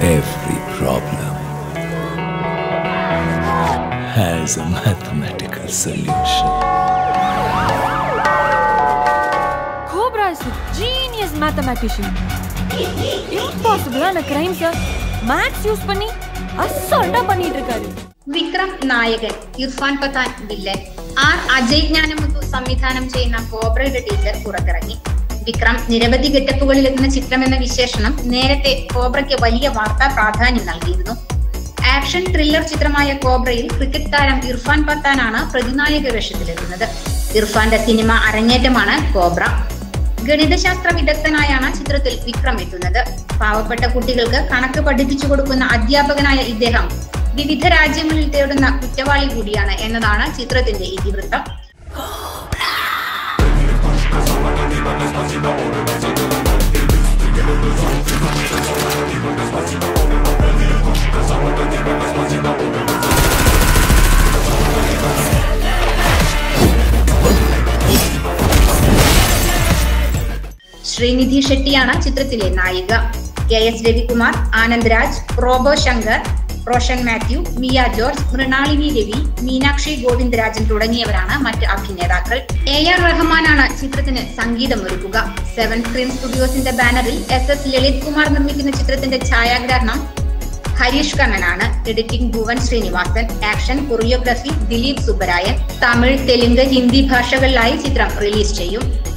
Every problem has a mathematical solution. Cobra is a genius mathematician. Impossible na crimes maths use panni assault பண்ணிட்டு இருக்காரு. വിക്രം നായകൻ, Irfan Pathan villain, R Ajay Gnanamuthu സംവിധാനം ചെയ്യുന്ന കോബ്രയുടെ teaser പുറത്തിറങ്ങി. വിക്രം നിരവധി ഗെറ്റപ്പുകളിൽ എത്തുന്ന ചിത്രമെന്ന വിശേഷണം നേരത്തെ കോബ്രയ്ക്ക് വലിയ വാർത്താ പ്രാധാന്യം നൽകിയിരുന്നു. ആക്ഷൻ ത്രില്ലർ ചിത്രമായ കോബ്രയിൽ ക്രിക്കറ്റ് താരം ഇർഫാൻ പത്താനാണ് പ്രതിനായക വേഷത്തിലെത്തുന്നത്. ഇർഫാന്റെ സിനിമ അരങ്ങേറ്റമാണ് കോബ്ര. ഗണിതശാസ്ത്ര വിദഗ്ധനായാണ് ചിത്രത്തിൽ വിക്രം എത്തുന്നത്. പാവപ്പെട്ട കുട്ടികൾക്ക് കണക്ക് പഠിപ്പിച്ചു കൊടുക്കുന്ന അധ്യാപകനായ ഇദ്ദേഹം വിവിധ രാജ്യങ്ങളിൽ തേടുന്ന കുറ്റവാളി കൂടിയാണ് എന്നതാണ് ചിത്രത്തിന്റെ ഇതിവൃത്തം. ശ്രീനിധി ഷെട്ടിയാണ് ചിത്രത്തിലെ നായിക. KS രവികുമാർ, ആനന്ദ് രാജ്, റോബോ ശങ്കർ, റോഷൻ മാത്യു, മിയ ജോർജ്, മൃണാളിനി രവി, മീനാക്ഷി ഗോവിന്ദരാജൻ തുടങ്ങിയവരാണ് മറ്റ് അഭിനേതാക്കൾ. AR റഹ്മാനാണ് ചിത്രത്തിന് സംഗീതമൊരുക്കുക. 7 സ്ക്രീൻ സ്റ്റുഡിയോസിന്റെ ബാനറിൽ SS ലളിത് കുമാർ നിർമ്മിക്കുന്ന ചിത്രത്തിന്റെ ഛായാഗ്രഹണം ഹരീഷ് കണ്ണനാണ്. Editing Bhuvan Srinivasan. Action choreography Dileep Subbarayan. Tamil, Telugu, Hindi ഭാഷകളിലായി ചിത്രം റിലീസ് ചെയ്യും.